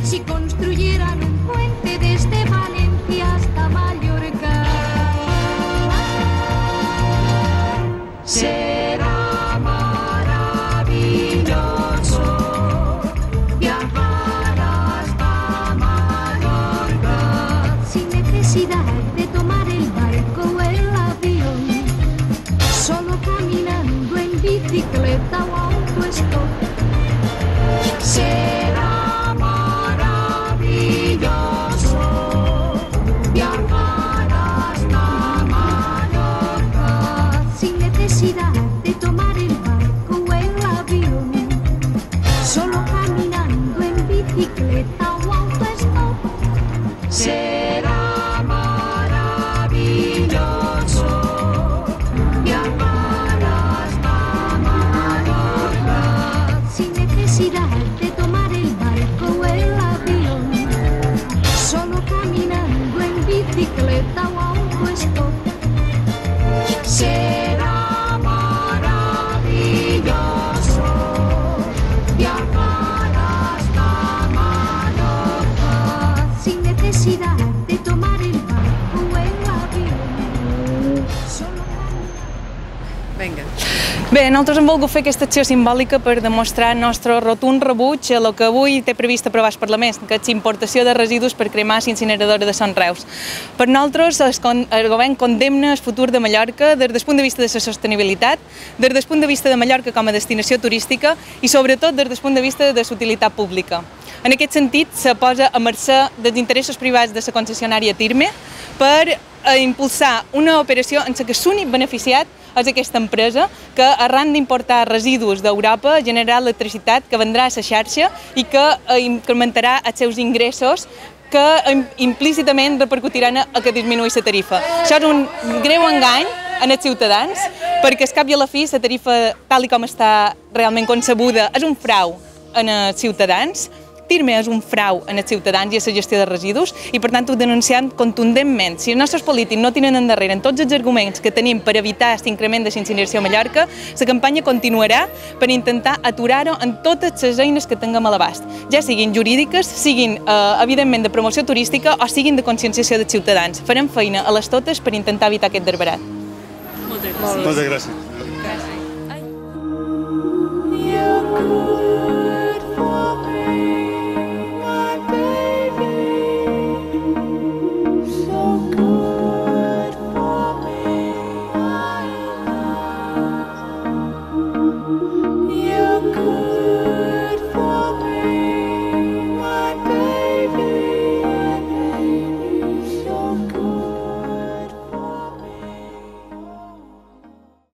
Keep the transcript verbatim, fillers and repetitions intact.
si construyeran un puente desde Valencia hasta Mallorca. Será maravilloso viajar hasta Mallorca sin necesidad de tomar el barco o el avión, solo caminando en bicicleta o autostop. Será maravilloso viajar hasta Mallorca sin necesidad de tomar el barco o el avión, solo caminando en bicicleta o autostop. Será maravilloso viajar hasta Mallorca sin necesidad de tomar el barco o el avión, solo caminando en bicicleta o autostop. Será maravilloso viajar hasta Mallorca sin necesidad de tomar el barco o el avión, solo Vinga. Bé, nosaltres hem volgut fer aquesta acció simbòlica per demostrar el nostre rotund rebuig a el que avui té previst aprovar el Parlament, que és importació de residus per cremar la incineradora de Son Reus. Per nosaltres, el govern condemna el futur de Mallorca des del punt de vista de la sostenibilitat, des del punt de vista de Mallorca com a destinació turística i, sobretot, des del punt de vista de la utilitat pública. En aquest sentit, se posa a mercè dels interessos privats de la concessionària Tirme per impulsar una operació en què l'únic beneficiat és aquesta empresa que, arran d'importar residus d'Europa, generarà electricitat que vendrà a la xarxa i que incrementarà els seus ingressos, que implícitament repercutiran a que disminuï la tarifa. Això és un greu engany en els ciutadans, perquè al cap i a la fi la tarifa, tal com està realment concebuda, és un frau en els ciutadans. Tirme és un frau en els ciutadans i a la gestió de residus i, per tant, ho denunciem contundentment. Si els nostres polítics no tenen endarrere tots els arguments que tenim per evitar aquest increment de la incineració a Mallorca, la campanya continuarà per intentar aturar-ho en totes les eines que tinguem a l'abast, ja siguin jurídiques, siguin, eh, evidentment, de promoció turística o siguin de conscienciació dels ciutadans. Farem feina a les totes per intentar evitar aquest derbarat. Moltes gràcies. Moltes gràcies. Gràcies.